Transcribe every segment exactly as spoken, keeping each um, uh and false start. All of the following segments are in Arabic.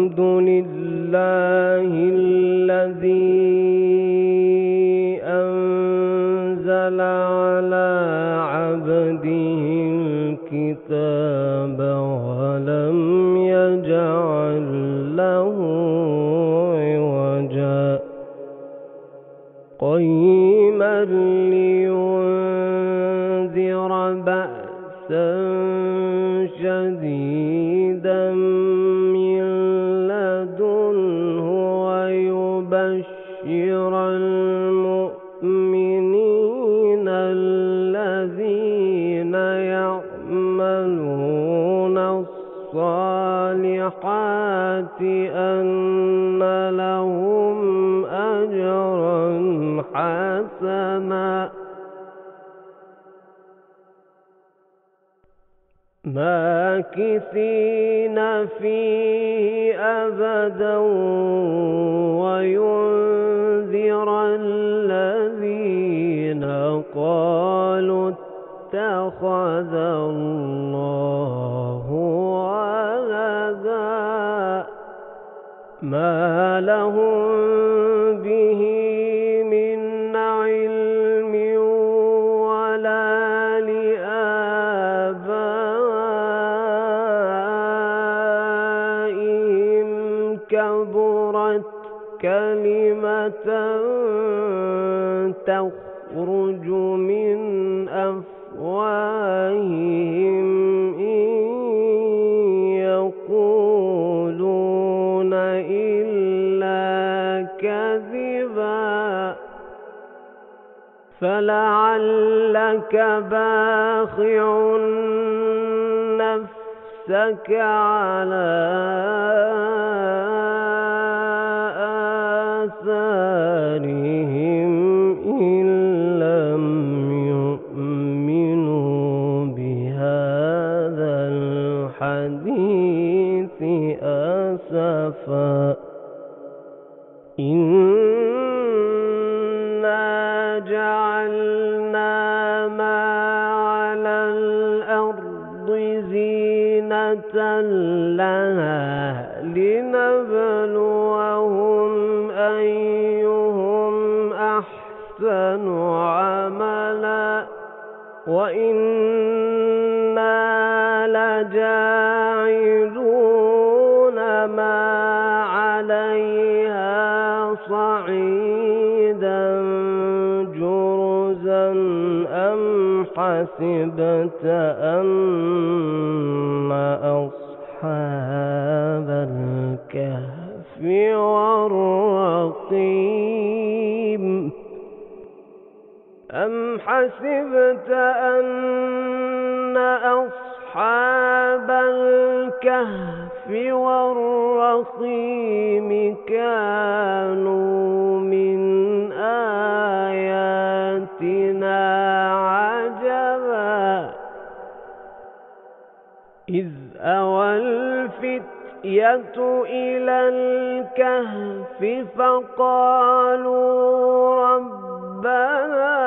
الحمد لله الذي أنزل على عبده الكتاب ولم يجعل له عوجا قيما لينذر بأسا شديدا من لدنه ويبشر المؤمنين الذين يعملون الصالحات أن لهم أجرا حسنا ماكثين فيه أبدا وينذر الذين قالوا اتخذ الله ولدا ما لهم به من علم ولا لآبائهم كبرت كلمة تخرج من أفواههم إن يقولون إلا كذبا فلعلك باخع نفسك على آثارهم إن لم يؤمنوا بهذا الحديث أسفا إنا جعلنا ما على الأرض زينة لها لنبلوهم أيهم أحسن عملا وإنا لجاعلون ما عليها صعيدا جرزا أم حسبت أن أصحاب الكهف والرقيم أم حسبت أن أصحاب الكهف والرقيم كانوا من آياتنا عجبا إذ أوى الفتية إلى الكهف فقالوا ربنا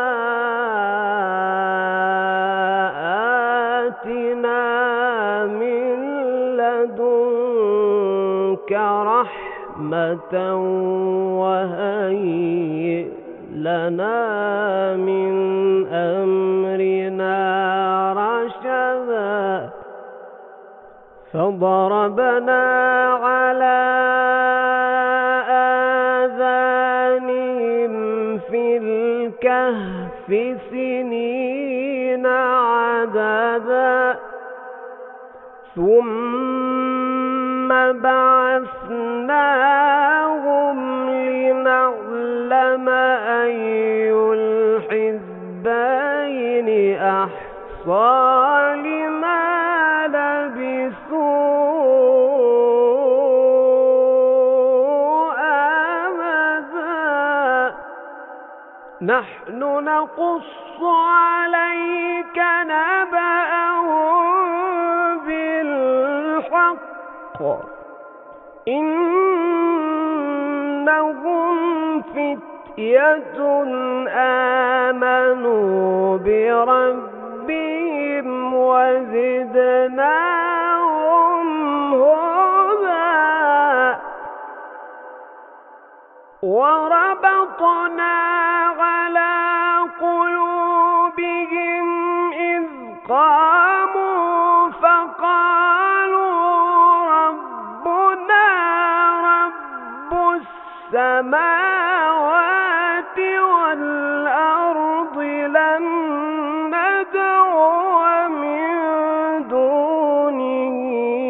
آتنا من لدنك رحمة وهيئ لنا من أمرنا رشدا فضربنا على آذانهم في الكهف سنين عددا ثم بعثناهم لنعلم أي الحزبين أحصى لما نحن نقص عليك نبأهم بالحق إنهم فتية آمنوا بربهم وزدناهم هدى وربطنا على قلوبهم إذ قاموا فقالوا ربنا رب السماوات والأرض لن ندعو من دونه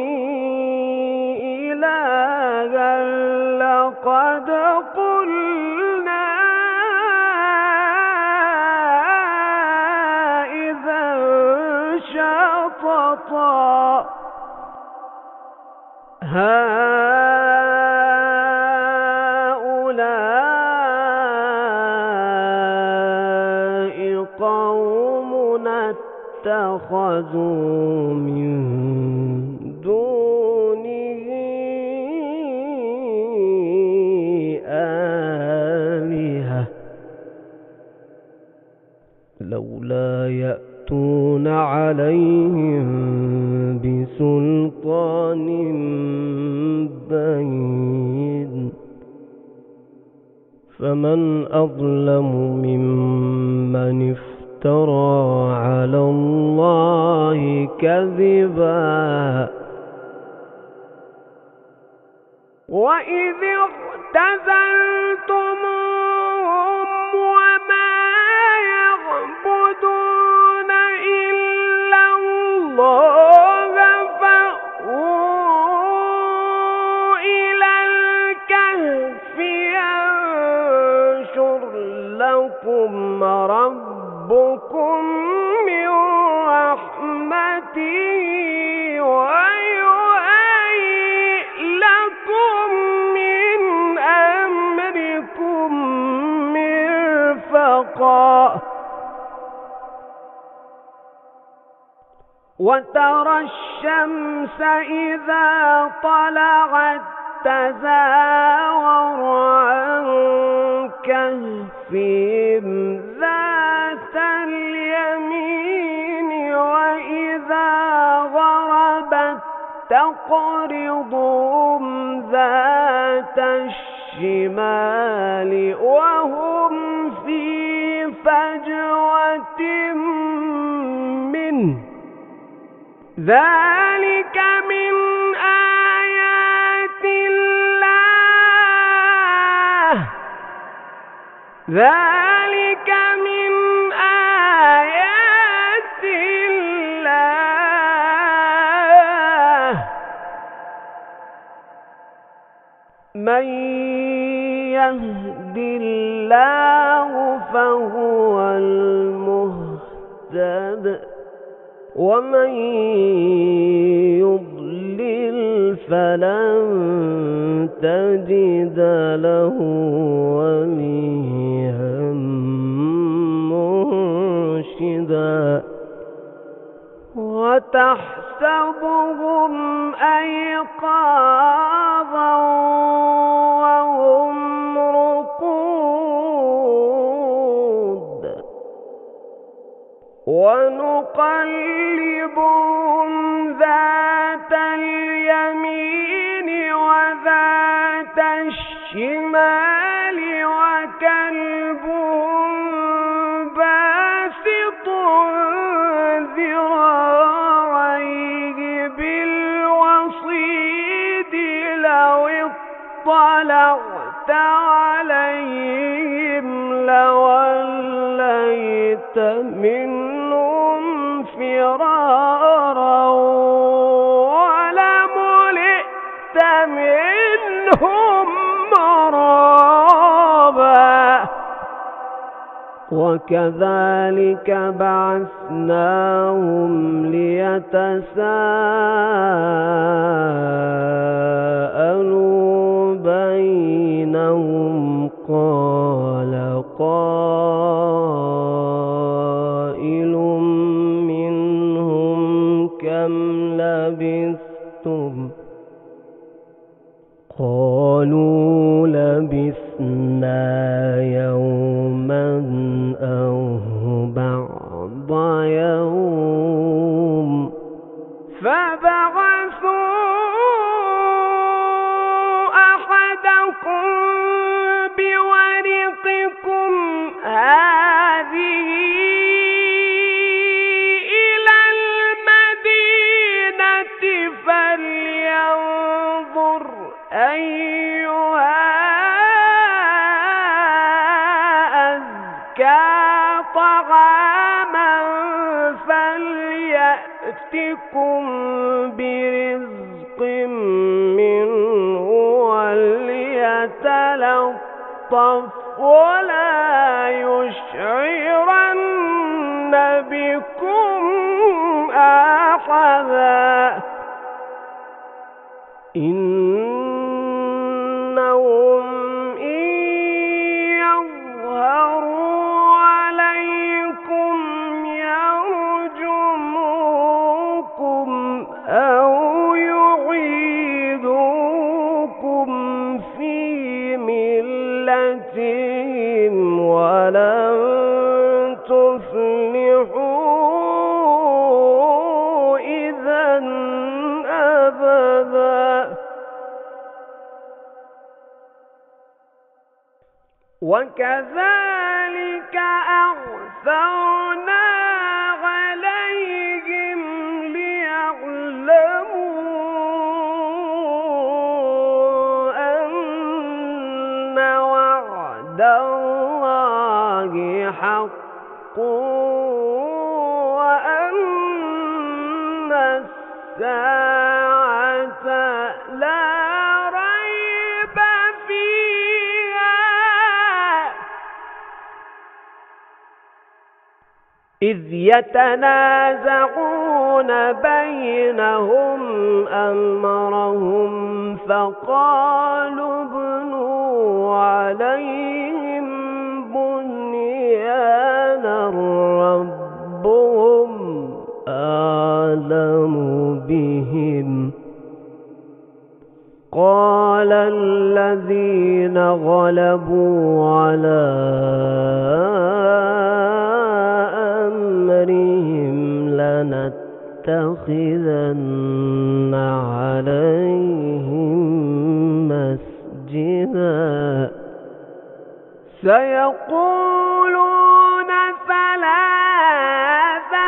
إلها لقد قلنا إذا شططا هؤلاء قومنا اتخذوا من دونه آلهة لولا يأتون عليهم بسلطان بين فمن أظلم ممن افترى على الله كذبا وإذ اعتزلتموهم وما يعبدون إلا الله فأووا إلى الكهف ينشر لكم ربكم من رحمته ويهيئ لكم من أمركم مرفقا وترى الشمس إذا طلعت تزاور عن كهفهم ذات اليمين وإذا غربت تقرضهم ذات الشمال وهم في فجوة منه ذلك من آيات الله ذلك من آيات الله من يهد الله فهو المهتد ومن يضلل فلن تجد له وليا مرشدا وتحسبهم أيقاظا وهم رقود ونقلبهم ذات اليمين وذات الشمال وكلبهم باسط ذراعيه بالوصيد لو اطلعت عليهم لوليت منهم فرارا ولملئت منهم مرعبا وكذلك بعثناهم ليتساءلوا بينهم قال قائل منهم كم لبثتم قالوا لبثنا يوما أو بعض يوم فبعثوا أحدكم بورقكم يلطف ولا يشعرن بكم أحدا إنهم إن يظهروا عليكم يرجموكم أو يعيدوكم في ملتهم ولن تفلحوا إذا أبدا وكذلك أعثرنا عليهم ليعلموا أن وعد الله حق وأن الساعة لا ريب فيها إذ يتنازعون بينهم أمرهم فقالوا ابنوا عليهم بنيانا ربهم أعلم بهم قال الذين غلبوا على أمرهم لنتخذن عليهم مسجدا سيقولون ثلاثة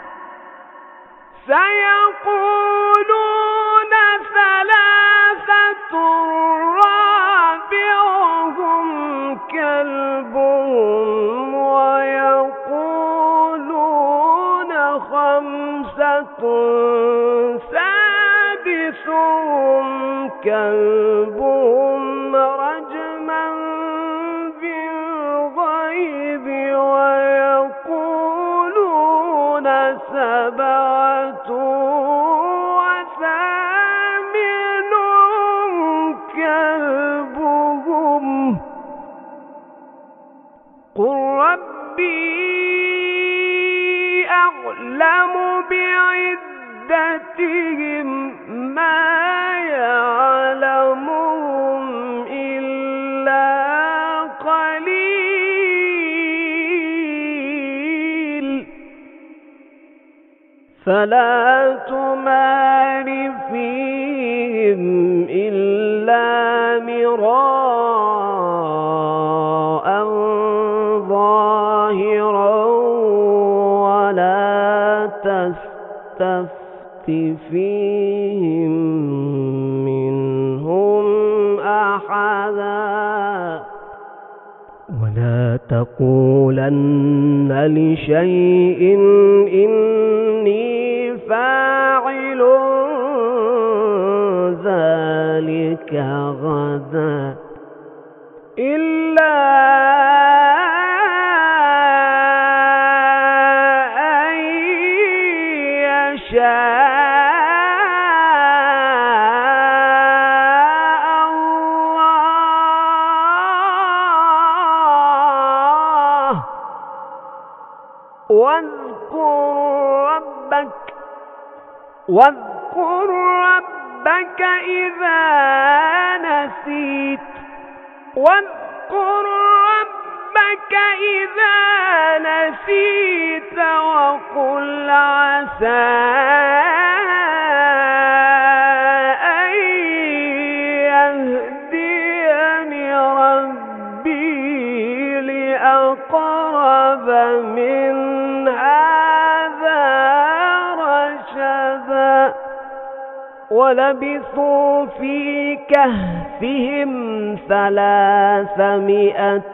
سيقولون ثلاثة رابعهم كلبهم ويقولون خمسة سادسهم كلبهم رجما بالغيب ويقولون سبعة وثامنهم كلبهم قل ربي أعلم بعدتهم ما يعلمهم إلا قليل فلا تمار فيهم إلا مراء ظاهرا ولا تستفت فيهم منهم أحدا ولا تقولن لشيء إني فاعل ذلك غدا إلا أن يشاء الله واذكر ربك واذكر ربك إذا نسيت واذكر ربك إذا نسيت وقل عسى أن يهديني ربي لأقرب من هذا رشدا ولبثوا في كهفهم ثلاثمائة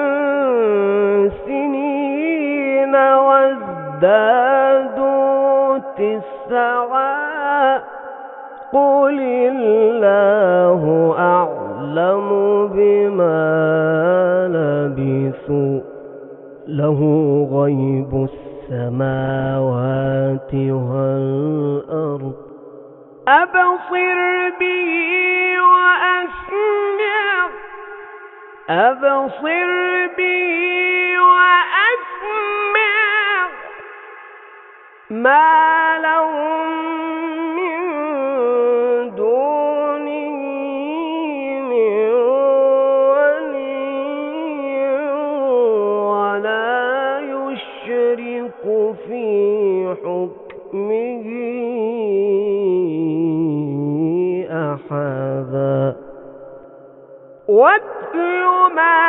سنين وازدادوا تسعا قل الله أعلم بما لبثوا له غيب السماوات والأرض أبصر به وأسمع أبصر به وأسمع ما لهم من دونه من ولي ولا يشرك في حكمه أحدا واتل ما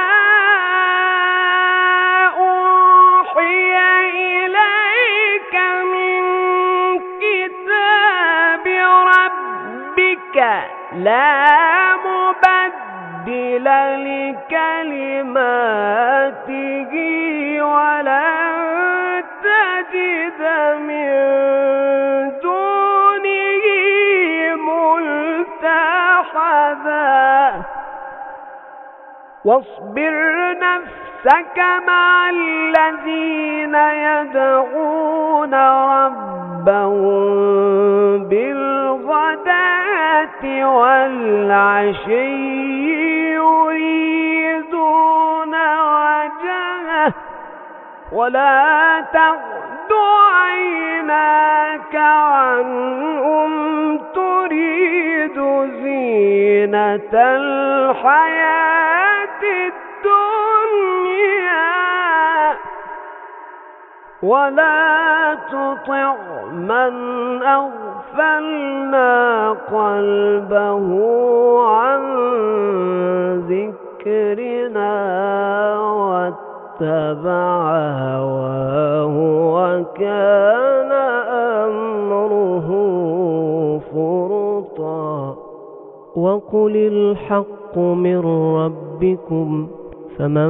أوحي إليك من كتاب ربك لا مبدل لكلماته ولن تجد من دونه ملتحدا واصبر نفسك مع الذين يدعون ربهم بالغداة والعشي يريدون وجهه ولا تعد عيناك عنهم تريد زينة الحياة الدنيا ولا تطع من أغفلنا قلبه عن ذكرنا واتبع هواه وكان أمره فرطا وقل الحق من ربكم فمن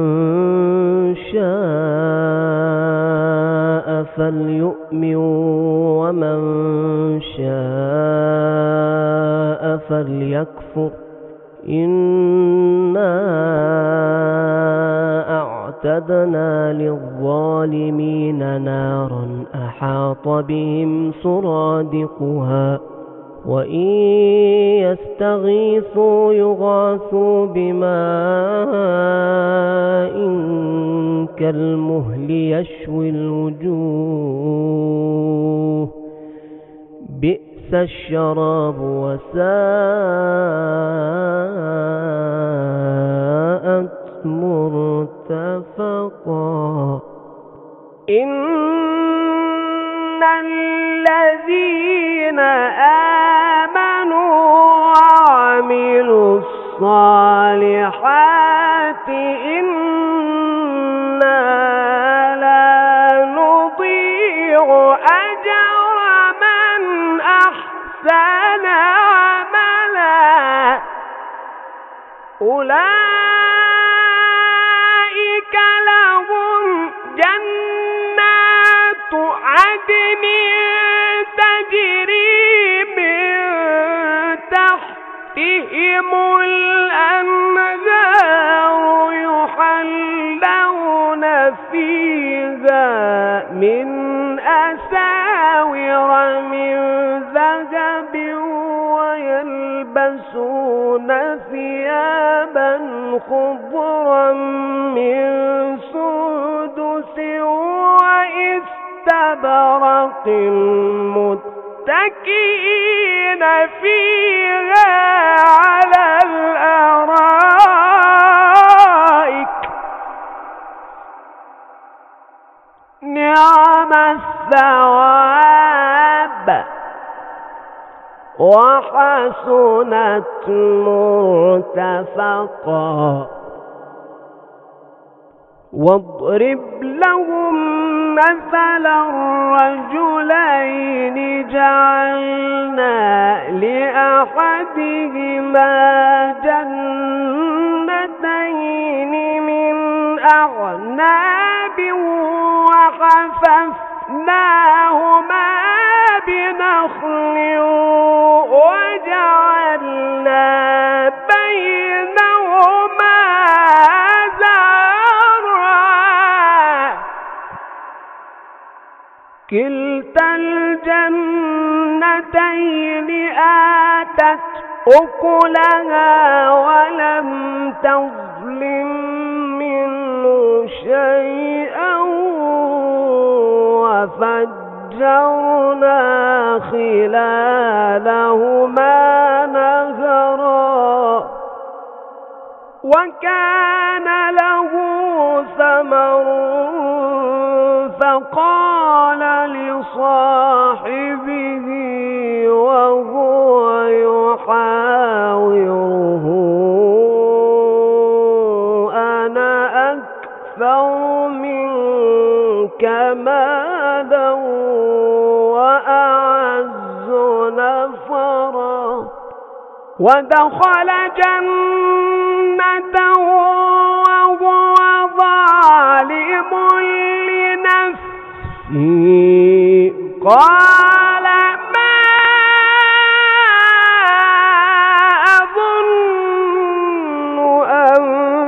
شاء فليؤمن ومن شاء فليكفر إنا أعتدنا للظالمين نارا أحاط بهم سرادقها وإن يستغيثوا يغاثوا بماء كالمهل يشوي الوجوه بئس الشراب وساءت مرتفقا إن الذين آمنوا وعملوا الصالحات إنا لا نضيع أجر من أحسن عملا أولئك لهم جنات عدن تجري من تحتهم الأنهار يحلون فيها من أساور من ذهب ويلبسون ثيابا خضرا من سندس وإستبرق متكئين فيها على الأرائك نعم الثواب وحسنت مرتفقا واضرب لهم مثلا رجلين جعلنا لأحدهما جنتين من أعناب وحففناهما بنخل سنتين آتت أكلها ولم تظلم منه شيئا وفجرنا خلالهما نهرا وكان له ثمر فقال لصاحبه وهو يحاوره أنا أكثر منك مالا وأعز نفرا ودخل جنته وهو ظالم لنفسه قال ما أظن أن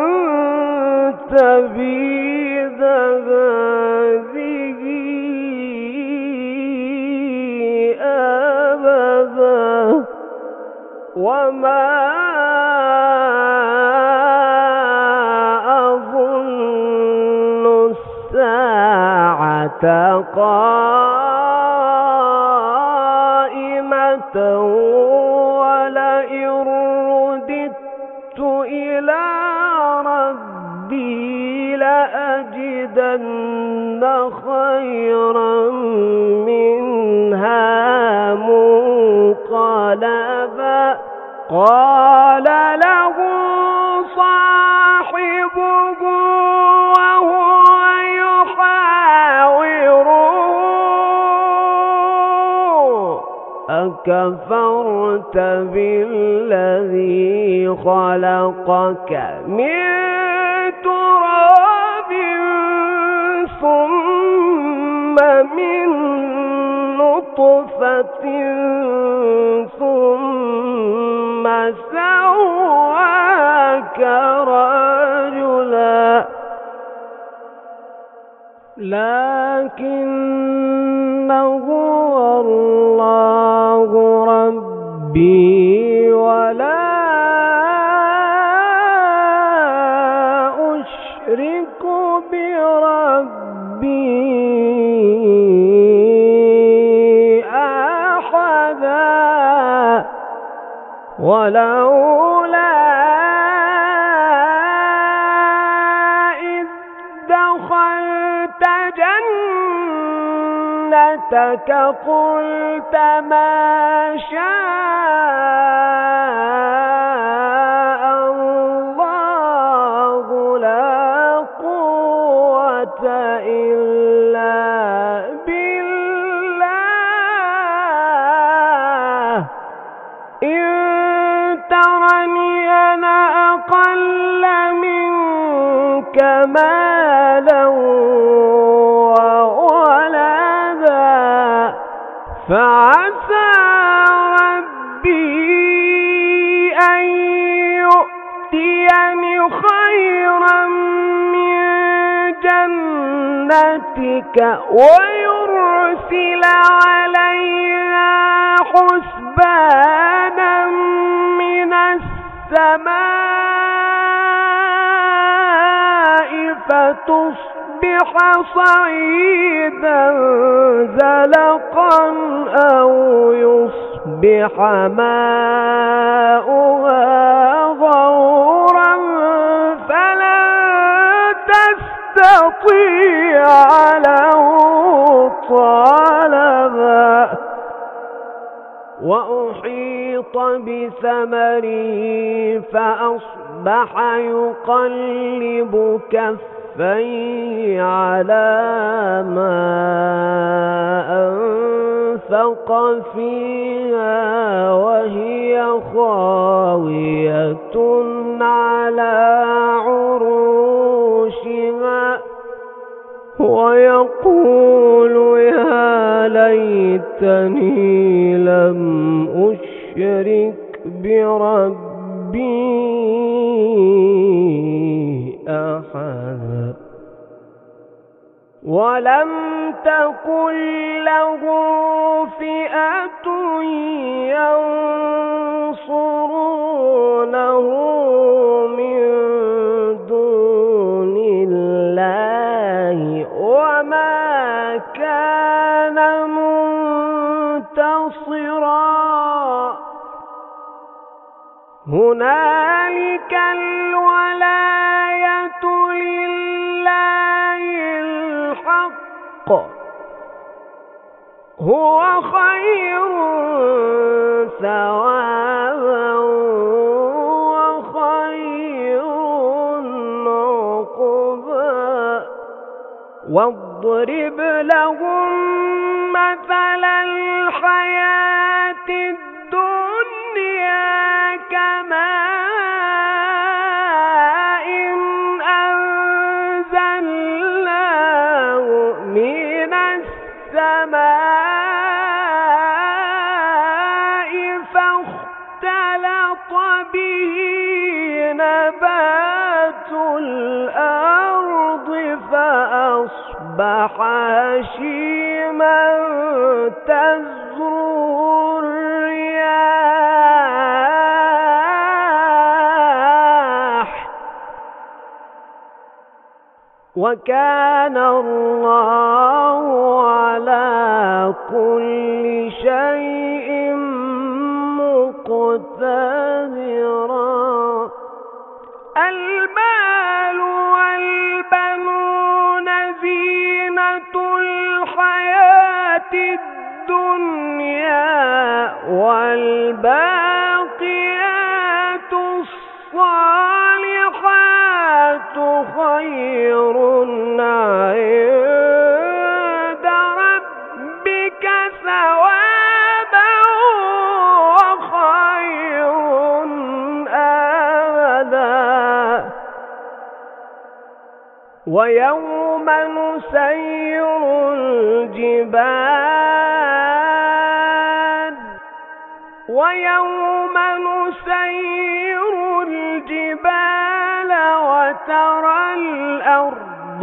تبيد هذه أبدا وما أظن الساعة قائمة ولئن رددت إلى ربي لأجدن خيرا منها منقلبا قال له صاحبه وهو يحاوره أكفرت بالذي خلقك من تراب ثم من نطفة ثم سواك رجلا لكن هو الله ربي ولا أشرك بربي أحدا ولولا إذ دخلت جنتك قلت ما شاء الله لا قوة إلا بالله إن ترني أنا أقل منك مالا وولدا فعسى ربي أن يؤتيني خيرا من جنتك ويرسل عليها حسبانا من السماء فتصبح صعيدا زلقا أو يصبح ماؤها غورا فلا تستطيع له طلبا وأحيط بثمره فأصبح يقلب كفيه على ما أنفق فيها وهي خاوية على عروشها ويقول يا ليتني لم أشرك بربي أحدا ولم تكن له فئة ينصرونه من دون الله وما كان منتصرا. هنالك الولاية لله الحق هو خير ثوابا وخير عقبا. واضرب لهم مثل الحياة الدنيا كماء أنزلناه من السماء فاختلط به نبات الأرض فأصبح هشيما تذروه الرياح وكان الله على كل شيء مقتدرا. المال والبنون زينة الحياة الدنيا والباقيات الصالحات خير عند ربك ثوابا وخير أمدا. ويوم نسير الجبال ويوم نسير الجبال وترى الأرض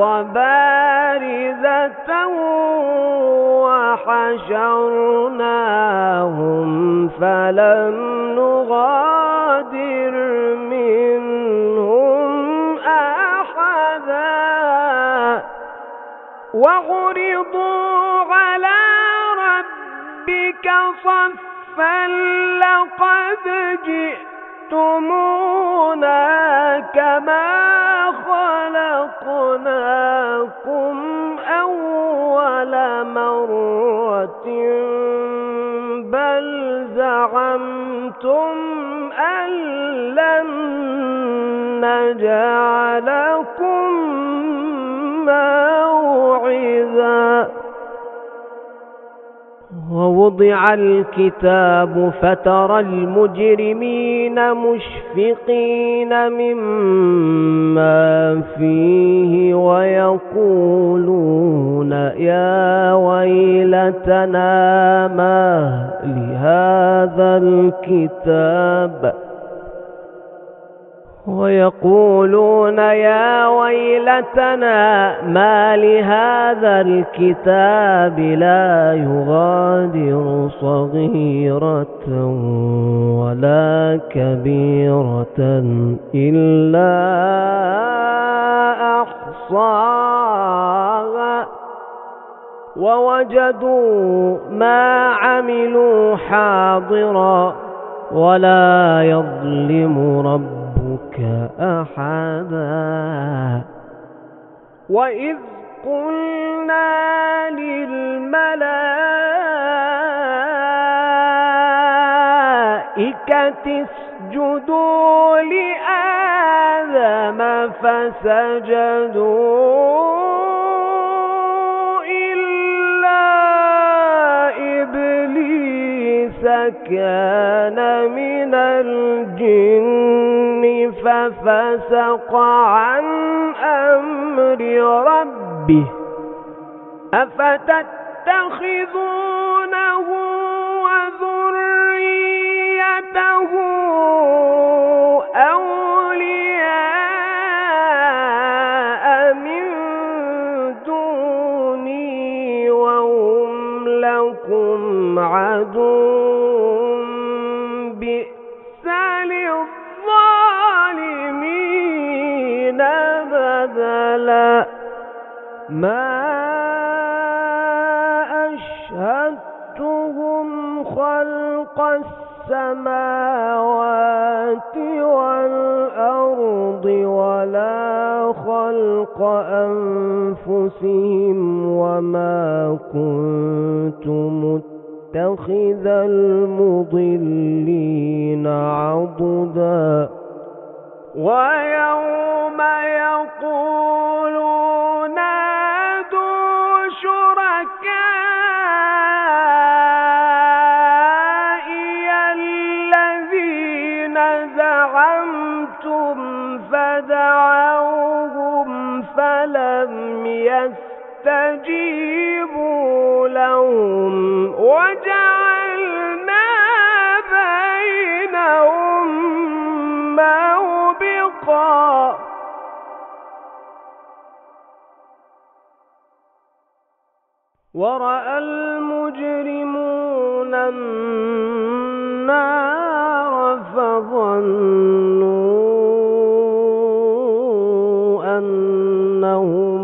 بارزة وحشرناهم فلم نغادر منهم أحدا. وعرضوا على ربك صفا لقد جئتمونا كما خلقناكم أول مرة بل زعمتم أن لن نجعل لكم موعدا. ووضع الكتاب فترى المجرمين مشفقين مما فيه ويقولون يا ويلتنا ما لهذا الكتاب ويقولون يا ويلتنا ما لهذا الكتاب لا يغادر صغيرة ولا كبيرة إلا أحصاها ووجدوا ما عملوا حاضرا ولا يظلم ربك أحدا. وإذ قلنا للملائكة اسجدوا لآدم فسجدوا إلا إبليس كان من الجن ففسق عن أمر ربه أفتتخذونه وذريته أولياء من دوني وهم لكم عدو للظالمين بدلا ما أشهدتهم خلق السماوات والأرض ولا خلق أنفسهم وما كنت متخذ المضلين عضدا ويوم يقولون نادوا شركائي الذين زعمتم فدعوهم فلم يستجيبوا لهم وجعلنا بينهم موبقا ورأى المجرمون النار فظنوا أنهم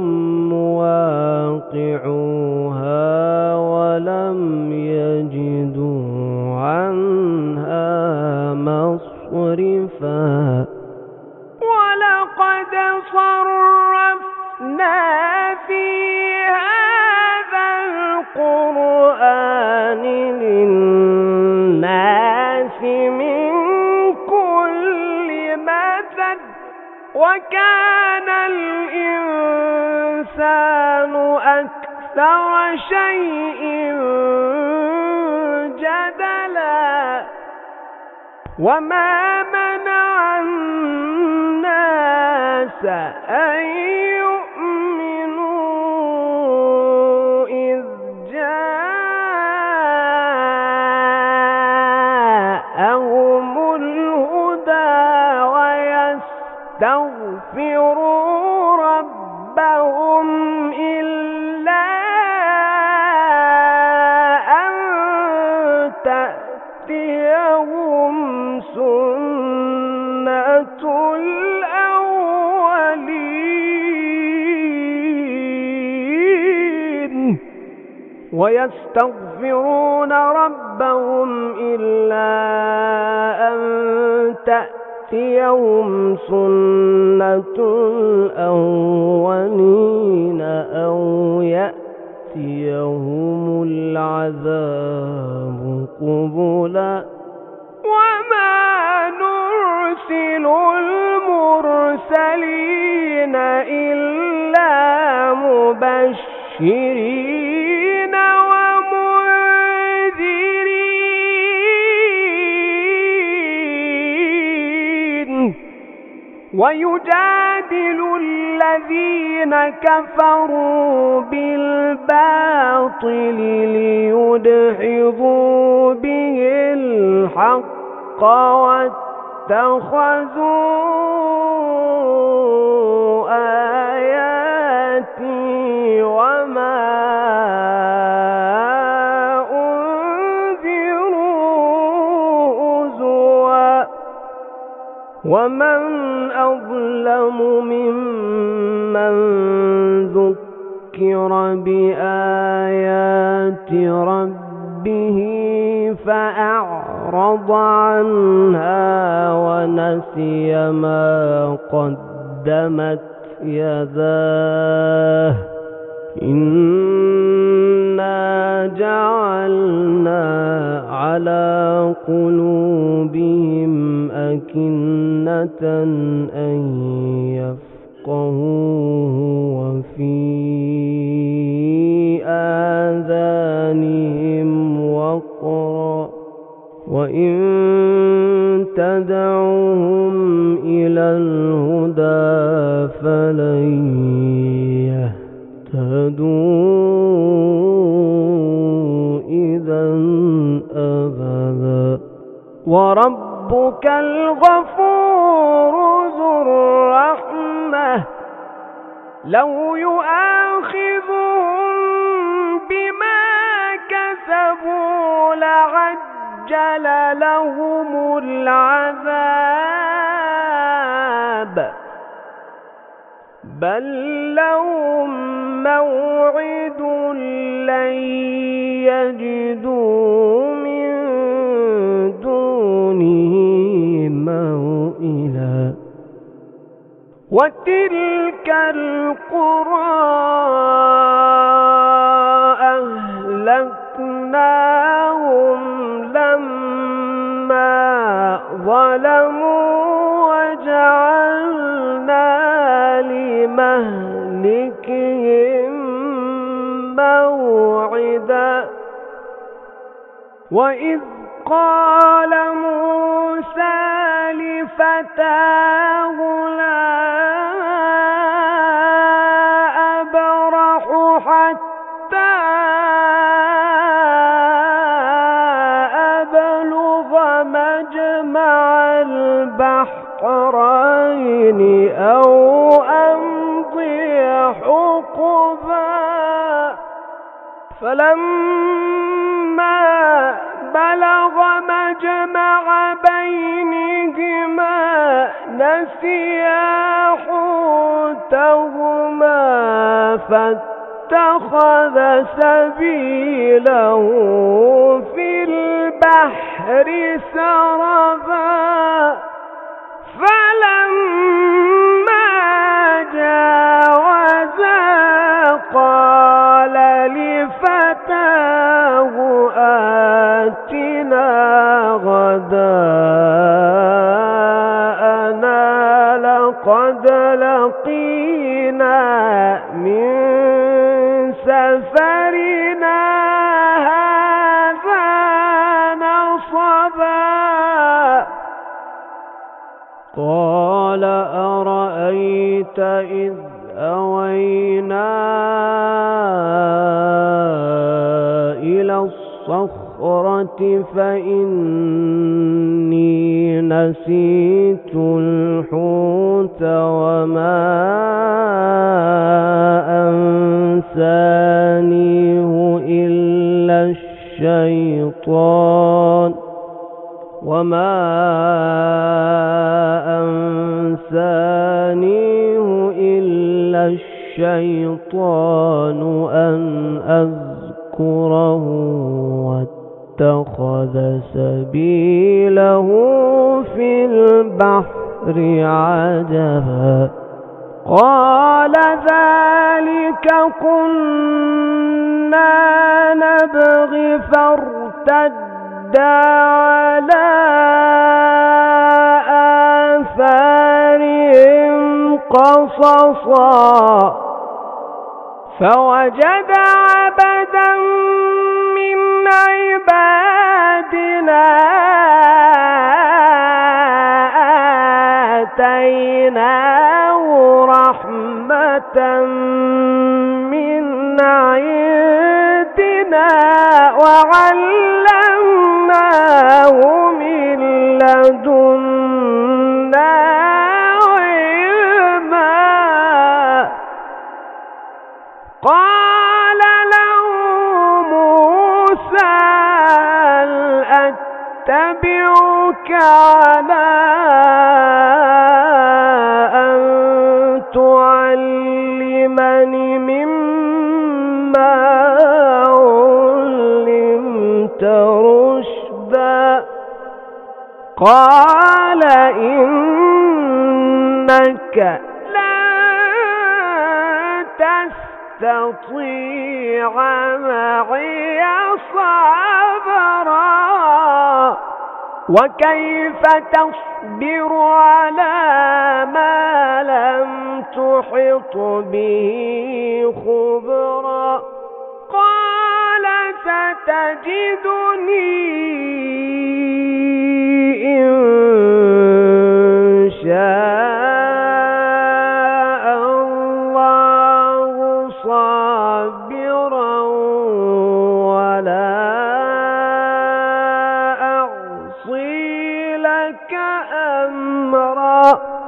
مواقعوها ولم يجدوا عنها مصرفا ولقد صرفنا في هذا القرآن للناس من كل مثل وكان الإنسان أكثر شيء جدلا وما منع الناس أن يؤمنوا إذ جاءهم الهدى ويستغفروا ربهم إلا أن تأتيهم سنة الأولين ويستغفرون ربهم إلا أن تأتيهم سنة الأولين أو يأتيهم العذاب قبلا وما نرسل المرسلين إلا مبشرين ومنذرين ويجادل الذين كفروا بالباطل ليدحضوا به الحق واتخذوا آياتي وما أنذروا هزوا ومن أظلم ممن ذكر بآيات ربه فأعرض عنها ونسي ما قدمت يداه إنا جعلنا على قلوبهم أكنة أن يفقهوه وفي آذانهم وقرا وإن تدعوهم إلى الهدى فلن يهتدوا إذا أبدا وربك الغفور ذو الرحمة لو يؤاخذهم بما كسبوا لعجل لهم العذاب بل لهم موعد لن يجدوا من دونه موئلا وتلك القرى أهلكناهم لما ظلموا وجعلنا لمهلكهم موعدا وإذ قال موسى لفتاه لا أبرح حتى أبلغ مجمع البحرين أو أمضي حقبا فلما بلغ مجمع بينهما نسيا حوتهما فاتخذ سبيله في البحر سربا فلما جاوزا قال لفتاه آتنا غداءنا لقد لقينا من سفرنا هذا نصبا قال أرأيت إذ أوينا إلى الصخرة فإني نسيت الحوت وما أنسانيه إلا الشيطان وما أنسانيه إلا الشيطان أن أذكره واتخذ سبيله في البحر عجبا قال ذلك كنا نبغي فارتد على آثارهم قصصا فوجد عبدا من عبادنا آتيناه رحمة من عندنا وعلمناه من لدنا علما قال له موسى هل أتبعك على أن تعلمني مما علمت رشدا قال إنك لن تستطيع معي صبرا وكيف تصبر على ما لم تحط به خبرا قال ستجدني إن شاء الله صابرا ولا أعصي لك أمرا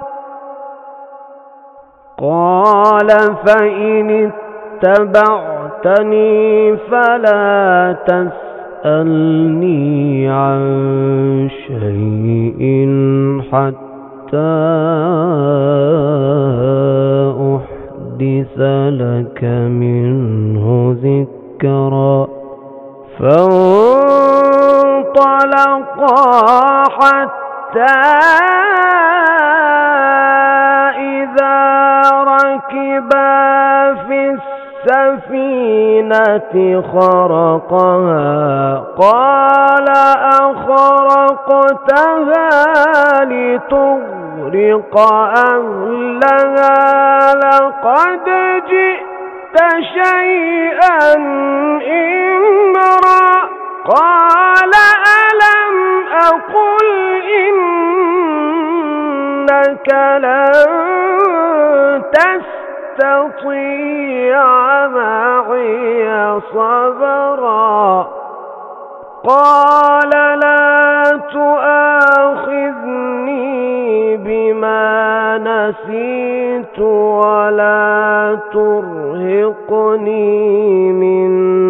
قال فإن اتبعتني فلا تسألني تسألني عن شيء حتى أحدث لك منه ذكرا. فانطلقا حتى إذا ركبا في السفينة خرقها قال أخرقتها لتغرق أهلها لقد جئت شيئا إمرا. قال ألم أقل إنك لن تستطيع معي صبرا. قال لا تؤاخذني بما نسيت ولا ترهقني من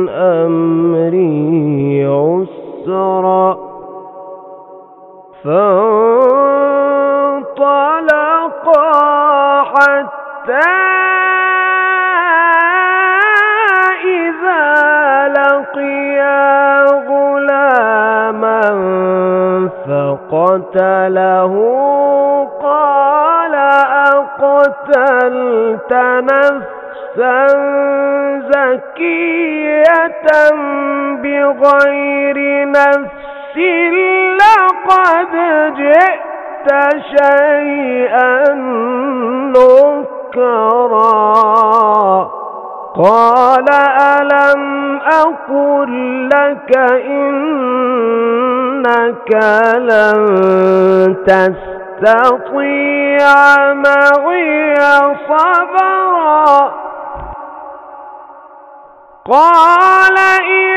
أمري عسرا. فانطلقا حتى إذا لقيا غلاما فقتله قال أقتلت نفسا زكية بغير نفس لقد جئت شيئا نكرا. قال ألم أقل لك إنك لن تستطيع معي صبرا. قال إن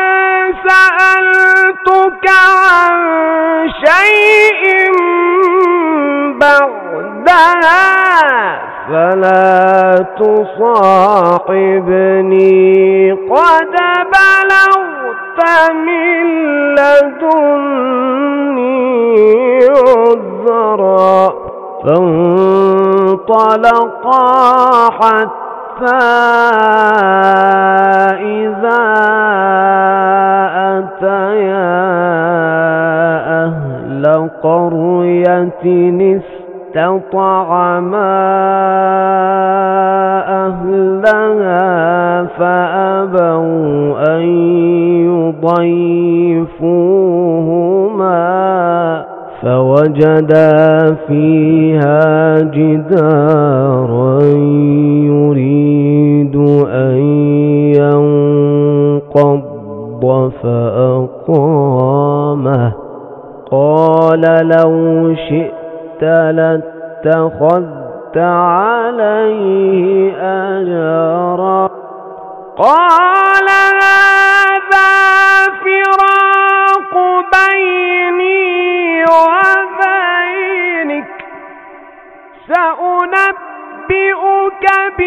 سألتك عن شيء بعدها فلا تصاحبني قد بلغت من لدني عذرا. فانطلقا حتى إذا أتيا أهل قرية استطعما أهلها فأبوا أن يضيفوهما فوجدا فيها جدارا يريد أن ينقض فأقامه. قال لو شئت لاتخذت عليه أجرا. قال هذا فراق بيني وبينك سأنبئك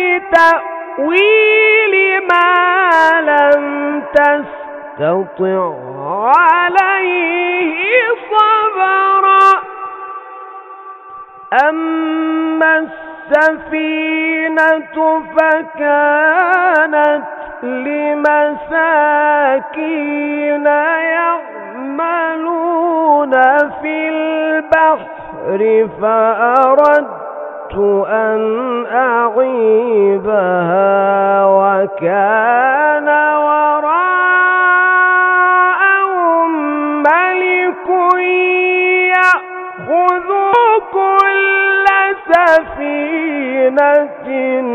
بتأويل ما لم تستطع عليه صبرا. أما السفينة فكانت لمساكين يعملون في البحر فأردت أن أعيبها وكان وراءهم ملك يأخذ كل سفينة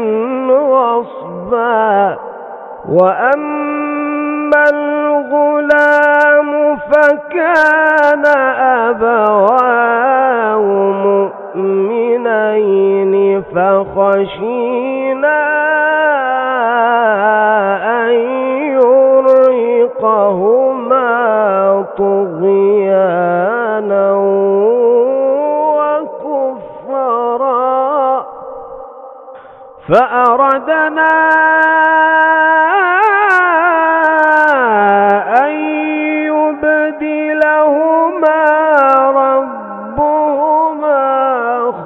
غصبا. وأما الغلام فكان أبواه مؤمنين فخشينا أن يرهقهما طغيانا وكفرا. فأردنا أن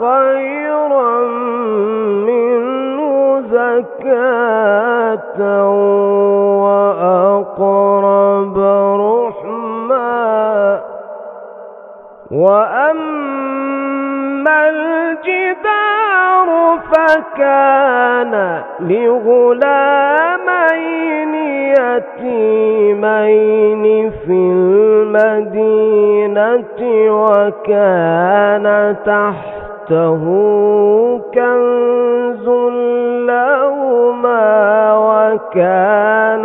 خيرا منه زكاة وأقرب رحما. وأما الجدار فكان لغلامين يتيمين في المدينة وكان تحته كنز لهما وكان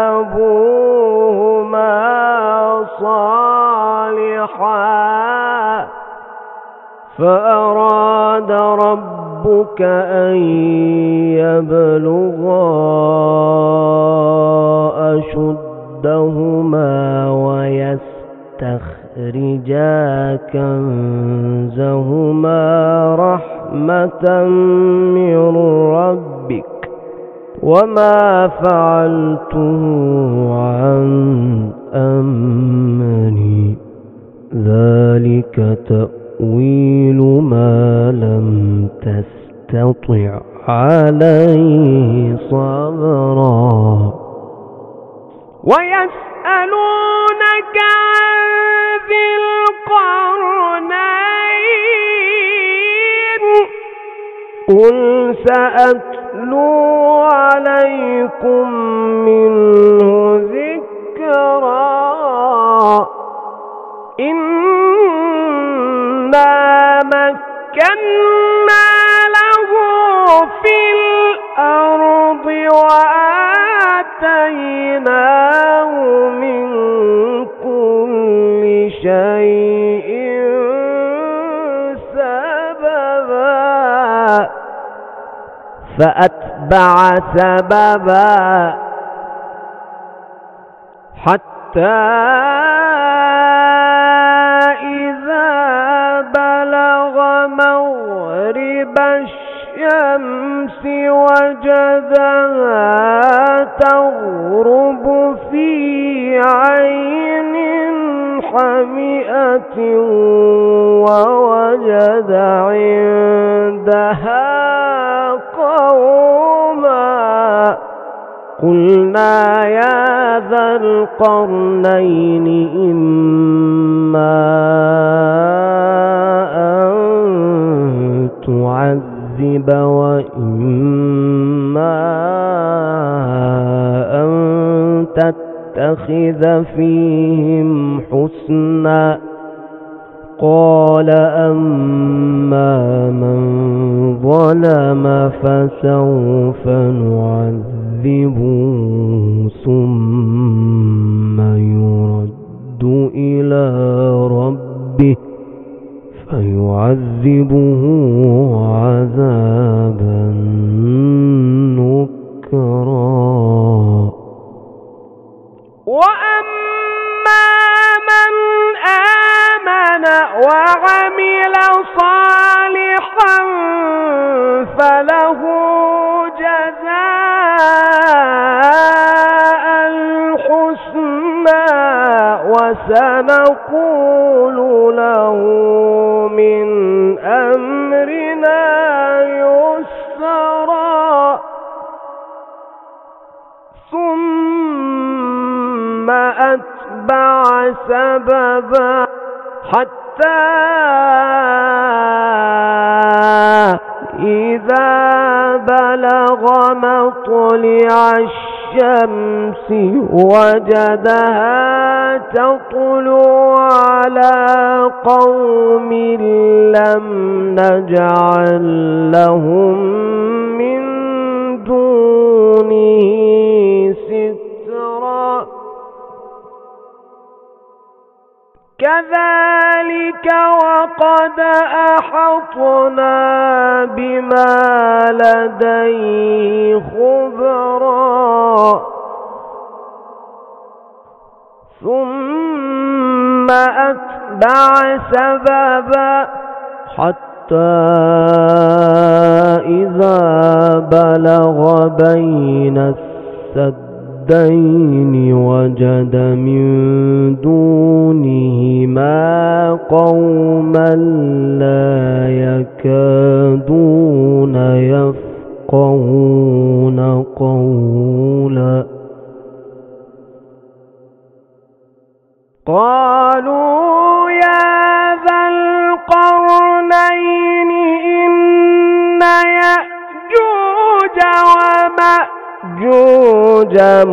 أبوهما صالحا فأراد ربك أن يبلغا أشدهما ويستخرجا كنزهما رحمة من ربك وما فعلته عن أمري ذلك تأويل ما لم تستطع عليه صبرا. ويسألونك عن ذي القرنين قل سأتلو عليكم منه ذكرا. إنا مكنا له في الأرض وآتيناه من كل شيء سببا فأتبع سببا حتى إذا بلغ مغرب الشمس وجدها تغرب في عين حمئة ووجد عندها قوما قلنا يا ذا القرنين إما أن تعذب وإما أن تتخذ فيهم حسنا قال أما من ظلم فسوف نعذبه ثم يرد إلى ربه فيعذبه عذابا نكرا. وأما من آمن وعمل صالحا فله جزاء الحسنى وسنقول له من أمرنا يسرا. ثم أتبع سببا حتى إذا بلغ مطلع الشمس وجدها تطلع على قوم لم نجعل لهم من دونه سترا. كذلك وقد أحطنا بما لديه خبرا. ثم أتبع سببا حتى إذا بلغ بين السدين السدين وجد من دونهما قوما لا يكادون يفقهون قولا قالوا يا ذا القرنين إن يأجوج ومأجوج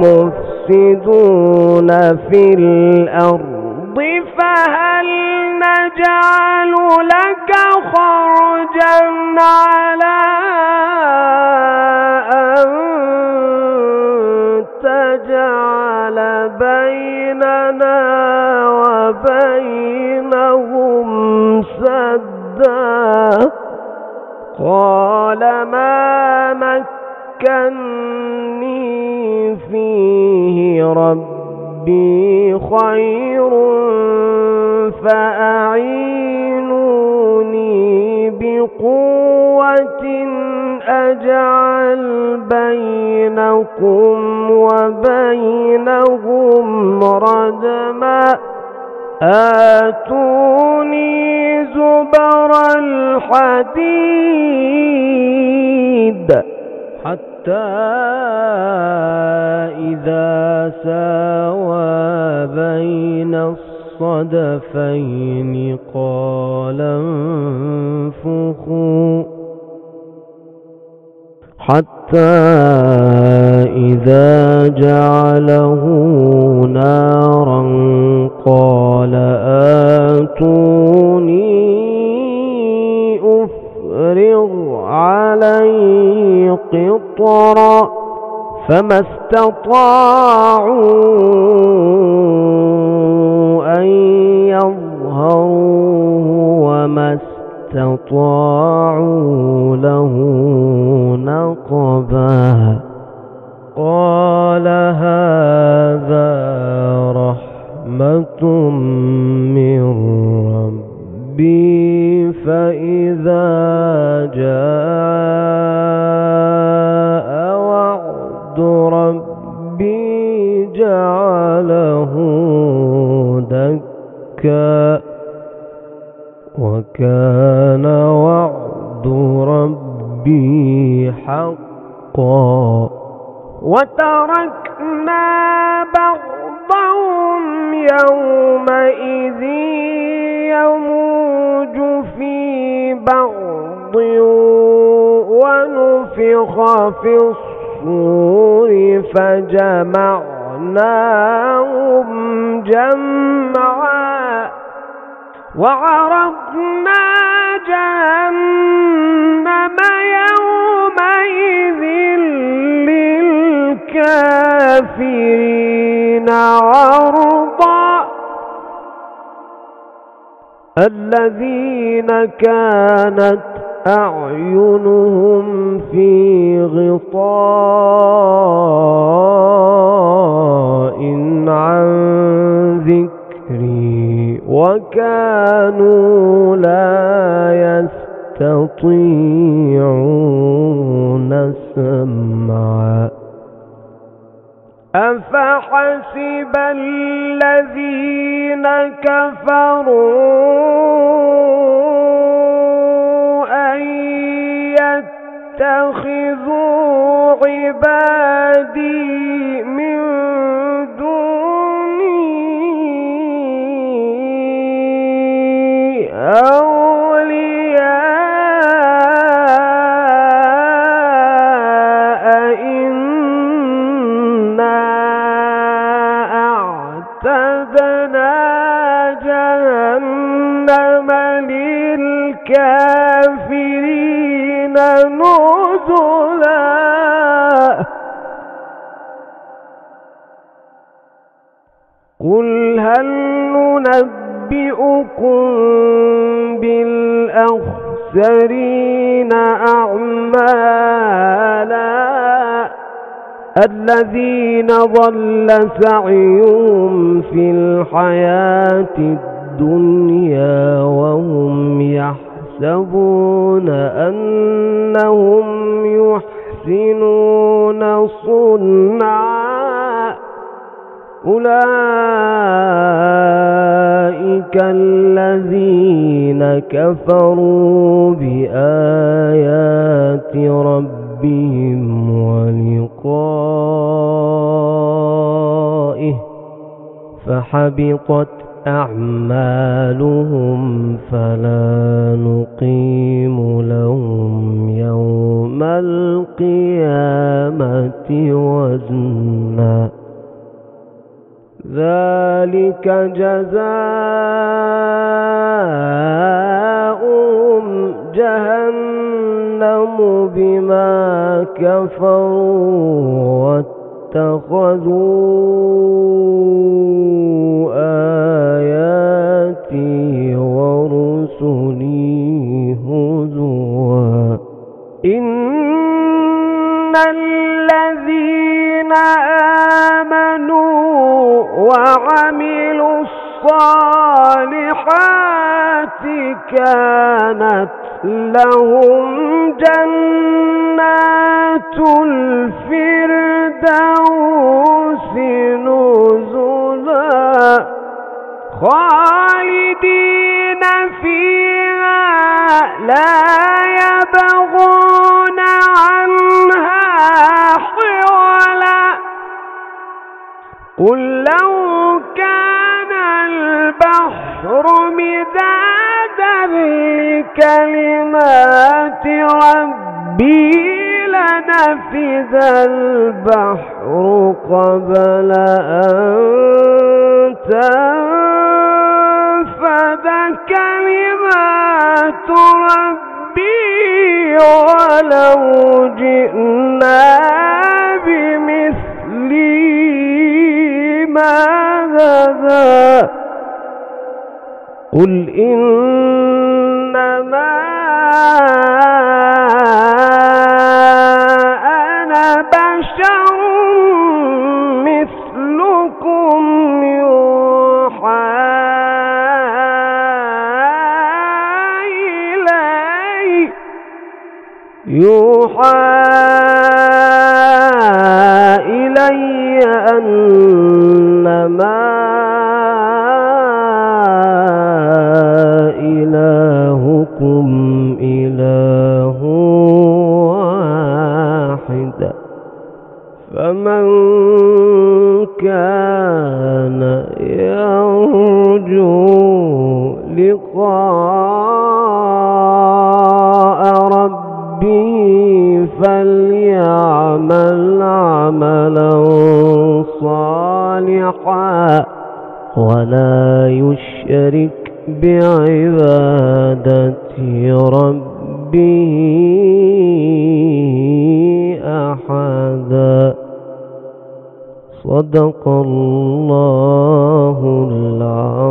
مفسدون في الأرض فهل نجعل لك خرجا على أن تجعل بيننا وبينهم سدا قال ما مكني فيه ربي خير فأعينوني بقوة أجعل بينكم وبينهم ردما آتوني زبر الحديد حتى إذا ساوى بين الصدفين قال انفخوا حتى إذا جعله نارا قال آتوني أفرغ عليه قطرا فما استطاعوا أن يظهروه وما استطاعوا له نقبا قال هذا رحمة من ربي فإذا جاء وعد ربي جعله دكا وكان وعد ربي حقا وتركنا بعضهم يومئذ يموج في بعض ونفخ في الصور فجمعناهم جمعا وعرضنا جهنم يومئذ للكافرين عرضا الذين كانت أعينهم في غطاء عن ذكري وكانوا لا يستطيعون سمعا أفحسب الذين كفروا أن يتخذوا عبادي من دوني أولياء إنا أعتدنا جهنم للكافرين نزلا قل هل ننبئكم بالأخسرين أعمالا الذين ضل سعيهم في الحياة الدنيا وهم يحسبون أنهم يحسنون صنعا أولئك الذين كفروا بآيات ربهم ولقائه فحبطت أعمالهم فلا نقيم لهم يوم القيامة وزنا ذلك جزاؤهم جهنم بما كفروا واتخذوا آياتي ورسلي هزوا إن الذين آمنوا وعملوا الصالحات كانت لهم جنات الفردوس نزلا خالدين فيها لا يبغون عنها حولا قل لو كان البحر مدادا لكلمات ربي لنفذ البحر قبل أن تنفذ كلمات ربي ولو جئنا بمثله مددا قل إنما أنا بشر مثلكم يوحى إلي يوحى إلي أنما إلهكم إله واحد فمن كان يرجو لقاء ربه فليعمل عملا صالحا ولا يشرك بعبادة ربه أحدا صدق الله العظيم.